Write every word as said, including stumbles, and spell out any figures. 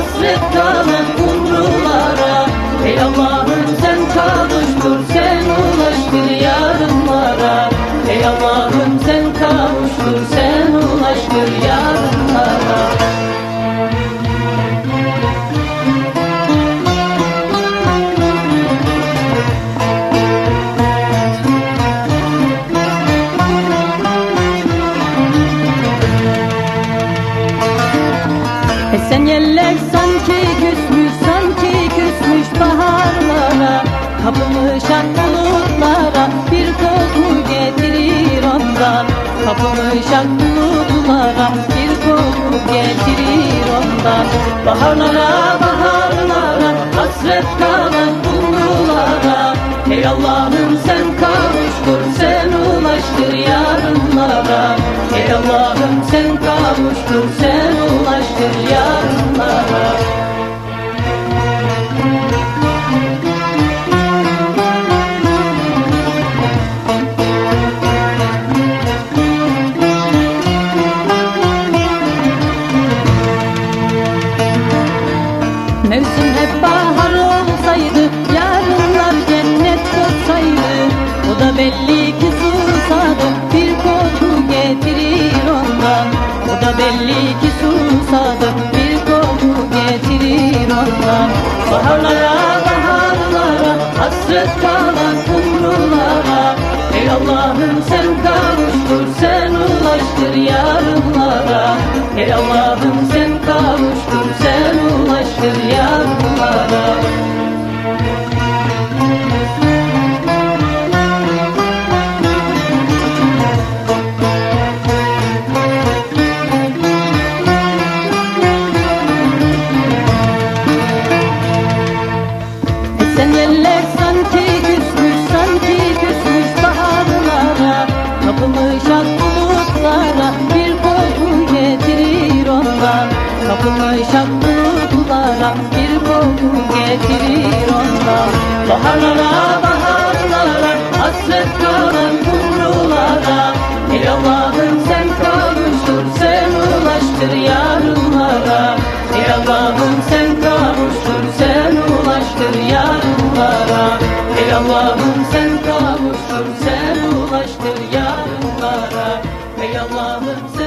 hasret kalan umrulara. Ey Allah'ım sen kavuştur, sen ulaştır yarınlara. Ey Allah'ım sen kavuştur, sen ulaştır yarınlara. Esen yeller sanki küsmüş, sanki küsmüş baharlara. Kapılmış ak bulutlara, bir koku getirir ondan. Kapılmış ak bulutlara, bir koku getirir ondan. Baharlara, baharlara, hasret kalan umrulara. Ey Allah'ım sen kavuştur, sen ulaştır yarınlara. Ey Allah'ım sen kavuştur, sen ulaştır yarınlara. Mevsim hep bahar olsaydı, yarınlar cennet olsaydı. O da belli ki susadı, bir koku getirir ondan. O da belli ki susadı, bir koku getirir ondan. Baharlara, baharlara, hasret kalan umrulara. Ey Allah'ım sen kavuştur, sen ulaştır yarınlara. Ey Allah'ım sen kavuştur, sen ulaştır yarınlara. Esen yeller sanki küsmüş, sanki küsmüş baharlara. Kapılmış ak bulutlara, bir koku getirir ondan. Kapılmış ak bulutlara, bir koku getirir ondan. Baharlara, baharlara, hasret kalan umrulara. Ey Allah'ım sen kavuştur, sen ulaştır yarınlara. Ey Allah'ım sen kavuştur, sen ulaştır yarınlara. Ey Allah'ım sen kavuştur, sen ulaştır yarınlara. Ey Allah'ım sen